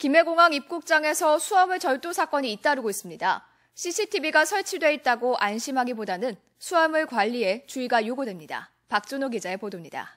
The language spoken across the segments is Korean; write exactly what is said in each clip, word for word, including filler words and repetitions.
김해공항 입국장에서 수화물 절도 사건이 잇따르고 있습니다. 씨씨티비가 설치돼 있다고 안심하기보다는 수화물 관리에 주의가 요구됩니다. 박준호 기자의 보도입니다.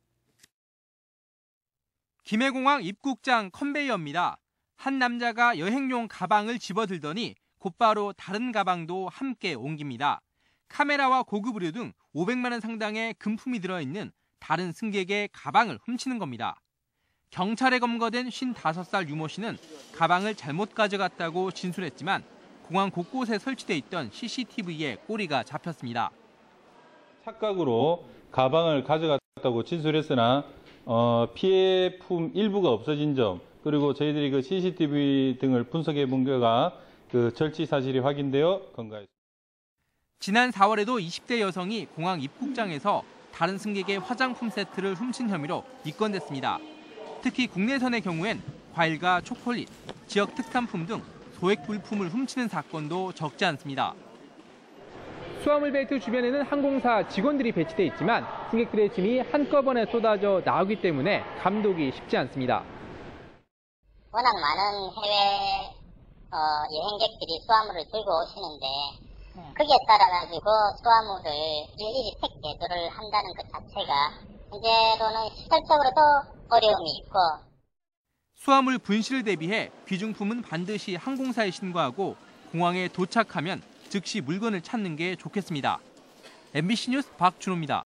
김해공항 입국장 컨베이어입니다. 한 남자가 여행용 가방을 집어들더니 곧바로 다른 가방도 함께 옮깁니다. 카메라와 고급 의류 등 오백만 원 상당의 금품이 들어있는 다른 승객의 가방을 훔치는 겁니다. 경찰에 검거된 쉰다섯 살 유모 씨는 가방을 잘못 가져갔다고 진술했지만 공항 곳곳에 설치돼 있던 씨씨티비에 꼬리가 잡혔습니다. 착각으로 가방을 가져갔다고 진술했으나 어, 피해품 일부가 없어진 점, 그리고 저희들이 그 씨씨티비 등을 분석해 본 결과 그 절취 사실이 확인되어 검거했습니다. 지난 사월에도 이십 대 여성이 공항 입국장에서 다른 승객의 화장품 세트를 훔친 혐의로 입건됐습니다. 특히 국내선의 경우엔 과일과 초콜릿, 지역 특산품 등 소액 물품을 훔치는 사건도 적지 않습니다. 수화물 벨트 주변에는 항공사 직원들이 배치돼 있지만 승객들의 짐이 한꺼번에 쏟아져 나오기 때문에 감독이 쉽지 않습니다. 워낙 많은 해외 어, 여행객들이 수화물을 들고 오시는데 거기에 따라 가지고 수화물을 일일이 팩 제조를 한다는 것 자체가 현재로는 시설적으로도 어려움이 있고, 수화물 분실을 대비해 귀중품은 반드시 항공사에 신고하고 공항에 도착하면 즉시 물건을 찾는 게 좋겠습니다. 엠비씨 뉴스 박준호입니다.